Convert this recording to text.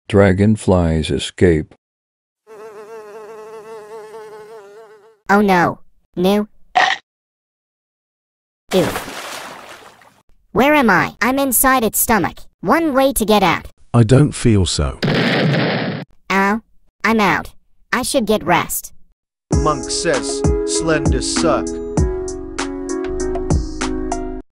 Dragonflies escape. Oh no. Ew. Where am I? I'm inside its stomach. One way to get out. I don't feel so. Ow. I'm out. I should get rest. Monk says, slender suck.